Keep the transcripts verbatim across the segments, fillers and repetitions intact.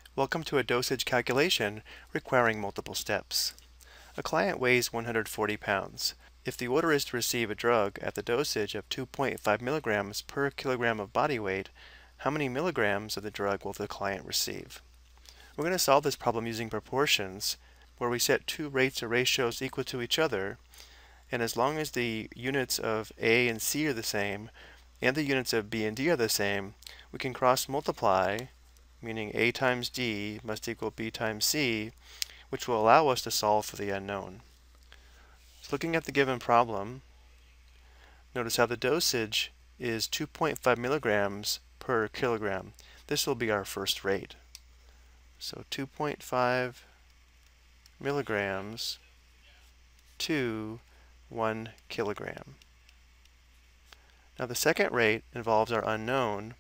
Welcome to a dosage calculation requiring multiple steps. A client weighs one hundred forty pounds. If the order is to receive a drug at the dosage of two point five milligrams per kilogram of body weight, how many milligrams of the drug will the client receive? We're going to solve this problem using proportions, where we set two rates or ratios equal to each other, and as long as the units of A and C are the same, and the units of B and D are the same, we can cross multiply, meaning A times D must equal B times C, which will allow us to solve for the unknown. So looking at the given problem, notice how the dosage is two point five milligrams per kilogram. This will be our first rate. So two point five milligrams to one kilogram. Now the second rate involves our unknown.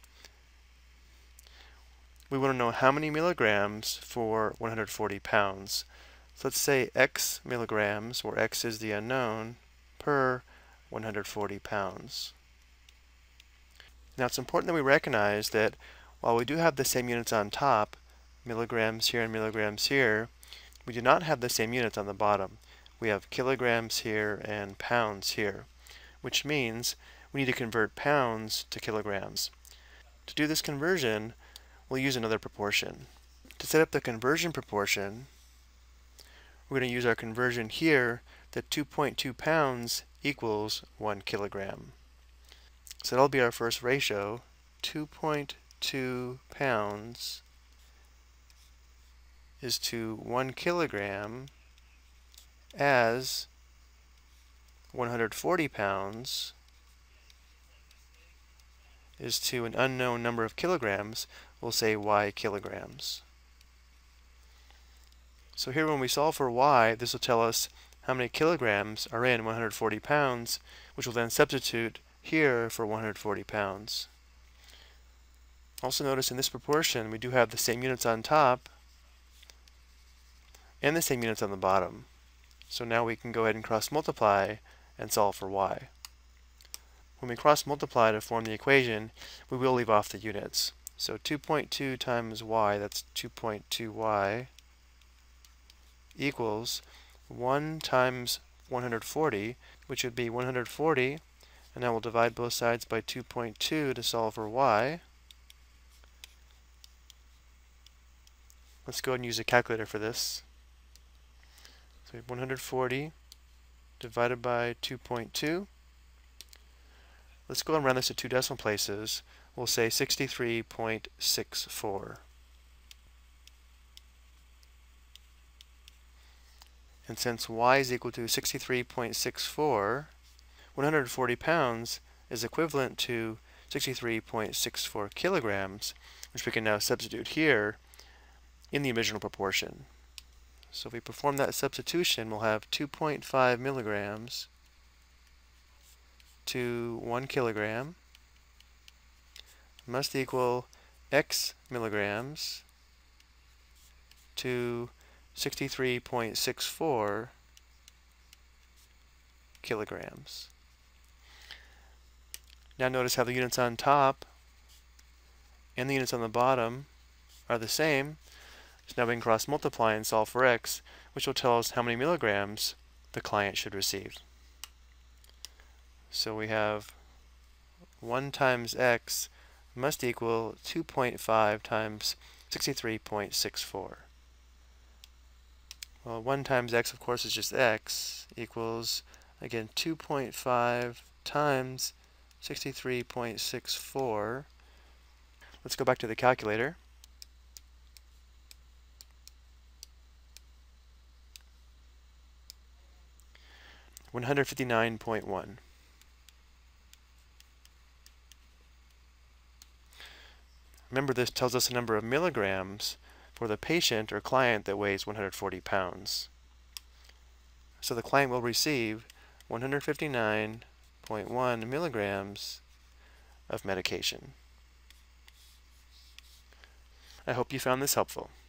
We want to know how many milligrams for one hundred forty pounds. So let's say X milligrams, where X is the unknown, per one hundred forty pounds. Now it's important that we recognize that while we do have the same units on top, milligrams here and milligrams here, we do not have the same units on the bottom. We have kilograms here and pounds here, which means we need to convert pounds to kilograms. To do this conversion, we'll use another proportion. To set up the conversion proportion, we're going to use our conversion here that two point two pounds equals one kilogram. So that'll be our first ratio. two point two pounds is to one kilogram, as one hundred forty pounds is to an unknown number of kilograms. We'll say y kilograms. So here when we solve for y, this will tell us how many kilograms are in one hundred forty pounds, which will then substitute here for one hundred forty pounds. Also notice in this proportion we do have the same units on top and the same units on the bottom. So now we can go ahead and cross multiply and solve for y. When we cross multiply to form the equation, we will leave off the units. So two point two times y, that's two point two y, equals one times one hundred forty, which would be one hundred forty, and now we'll divide both sides by two point two to solve for y. Let's go ahead and use a calculator for this. So we have one hundred forty divided by two point two. Let's go and round this to two decimal places. We'll say sixty-three point six four. And since y is equal to sixty-three point six four, one hundred forty pounds is equivalent to sixty-three point six four kilograms, which we can now substitute here in the original proportion. So if we perform that substitution, we'll have two point five milligrams to one kilogram must equal X milligrams to sixty-three point six four kilograms. Now notice how the units on top and the units on the bottom are the same. So now we can cross multiply and solve for X, which will tell us how many milligrams the client should receive. So we have one times X must equal two point five times sixty-three point six four. Well, one times X, of course, is just X, equals, again, two point five times sixty-three point six four. Let's go back to the calculator. one hundred fifty-nine point one. Remember, this tells us the number of milligrams for the patient or client that weighs one hundred forty pounds. So the client will receive one hundred fifty-nine point one milligrams of medication. I hope you found this helpful.